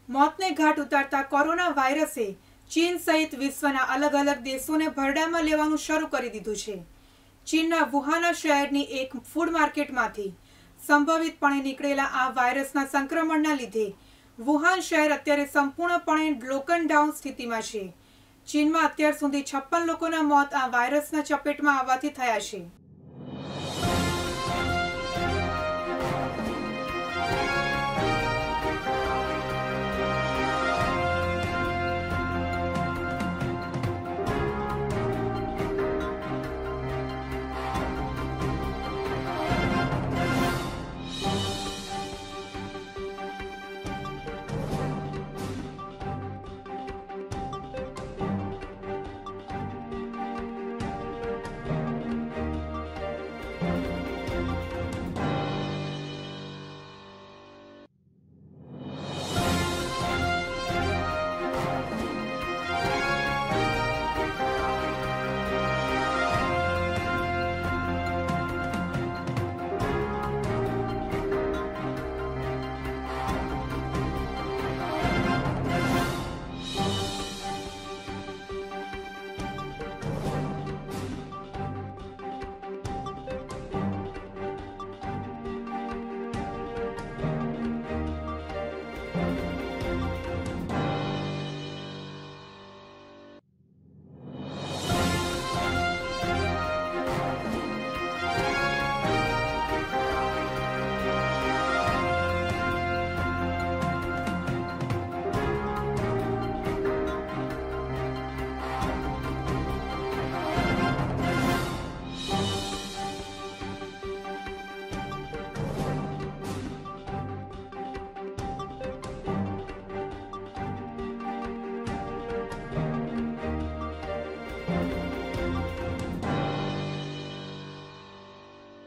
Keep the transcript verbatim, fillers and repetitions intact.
મોતને ઘાટ ઉતારતા કોરોના વાયરસે ચીન સહિત વિશ્વના અલગ અલગ દેશોને ભરડામાં લેવાનું શરૂ કરી દીધું છે। ચીનના વુહાન શહેરની એક ફૂડ માર્કેટમાંથી સંભવિતપણે નીકળેલા આ વાયરસના સંક્રમણના લીધે વુહાન શહેર અત્યારે સંપૂર્ણપણે લોકડાઉન સ્થિતિમાં છે। ચીનમાં અત્યાર સુધી છપ્પન લોકોના મોત આ વાયરસના ચપેટમાં આવવાથી થયા છે।